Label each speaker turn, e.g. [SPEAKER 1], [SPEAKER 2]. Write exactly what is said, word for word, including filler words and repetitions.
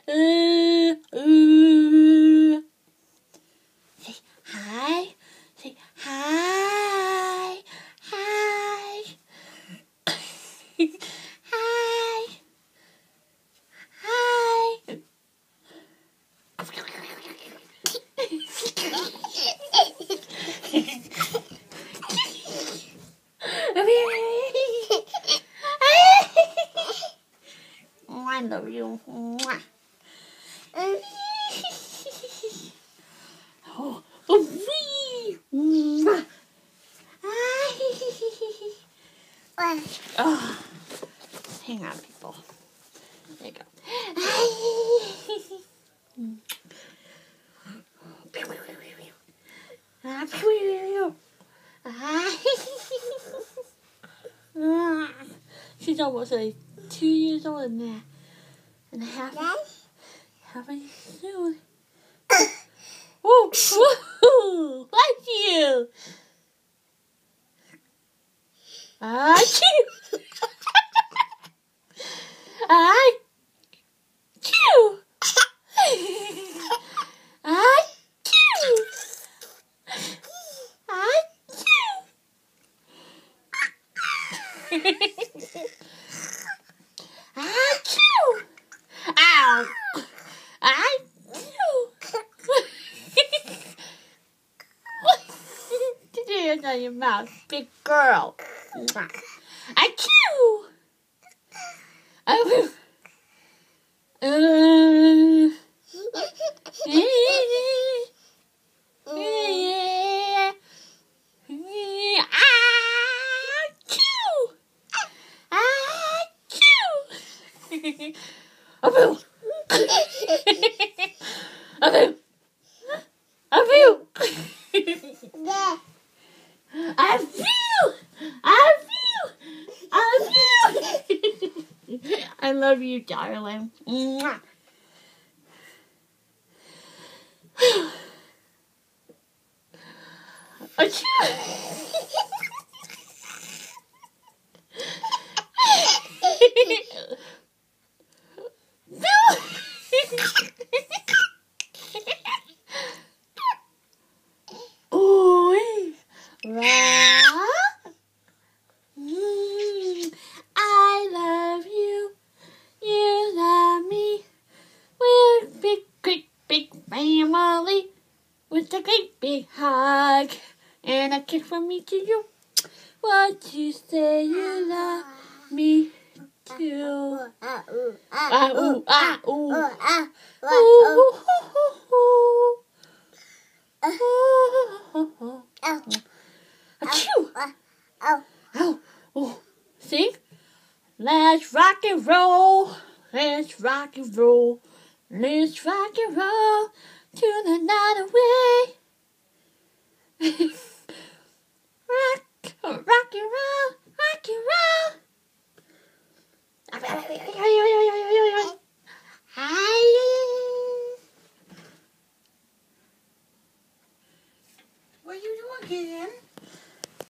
[SPEAKER 1] Uh, uh. Say hi. Say hi. Hi. Hi. Hi. I love you. Oh, oh, wee. Oh, hang on, people. There you go. She's almost like two years old and a, and a half. Half a year soon. Whoa! Whoa! Like you! Achoo! Achoo! Achoo! Achoo! Ow! Achoo! Get your hands on your mouth, big girl. Achoo! Oh. Uh. Abu! Abu! Abu! I feel! I feel! I feel! I love you, darling. Mwah. Ooh, right. Mm, I love you. You love me. We're a big, great, big family with a great big hug and a kiss from me to you. What you say you love me too? Ah ooh ah ooh ah ooh ah ooh ooh. Achoo! Ow! Ow! Oh, sing. Let's rock and roll. Let's rock and roll. Let's rock and roll to the night away. Rock, rock and roll, rock and roll.